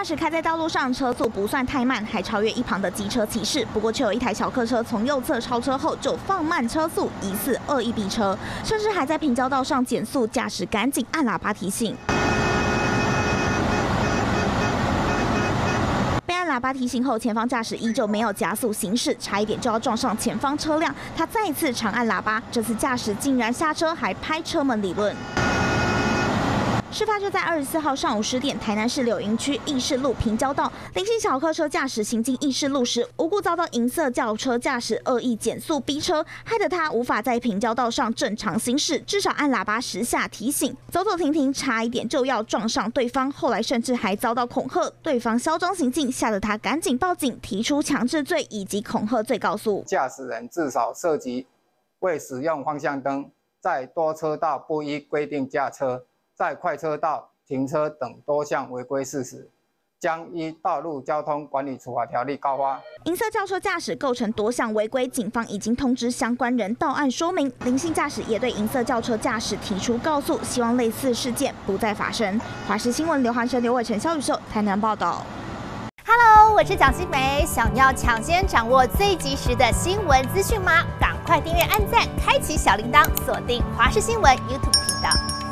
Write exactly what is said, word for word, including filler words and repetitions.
驶开在道路上，车速不算太慢，还超越一旁的机车骑士。不过，却有一台小客车从右侧超车后就放慢车速，疑似恶意逼车，甚至还在平交道上减速，驾驶赶紧按喇叭提醒。 被按喇叭提醒后，前方驾驶依旧没有加速行驶，差一点就要撞上前方车辆。他再次长按喇叭，这次驾驶竟然下车，还拍车门理论。 事发就在二十四号上午十点，台南市柳营区义士路平交道，林姓小客车驾驶行经义士路时，无故遭到银色轿车驾驶恶意减速逼车，害得他无法在平交道上正常行驶，至少按喇叭十下提醒，走走停停，差一点就要撞上对方。后来甚至还遭到恐吓，对方嚣张行径，吓得他赶紧报警，提出强制罪以及恐吓罪告诉。 驾驶人至少涉及未使用方向灯，在多车道不依规定驾车。 在快车道停车等多项违规事实，将依《道路交通管理处罚条例》告发。 银色轿车驾驶构成多项违规，警方已经通知相关人到案说明。林姓驾驶也对银色轿车驾驶提出告诉，希望类似事件不再发生。华视新闻刘涵生、刘伟成、肖宇秀台南报道。 Hello， 我是蒋欣梅。想要抢先掌握最及时的新闻资讯吗？赶快订阅、按赞、开启小铃铛，锁定华视新闻 YouTube 频道。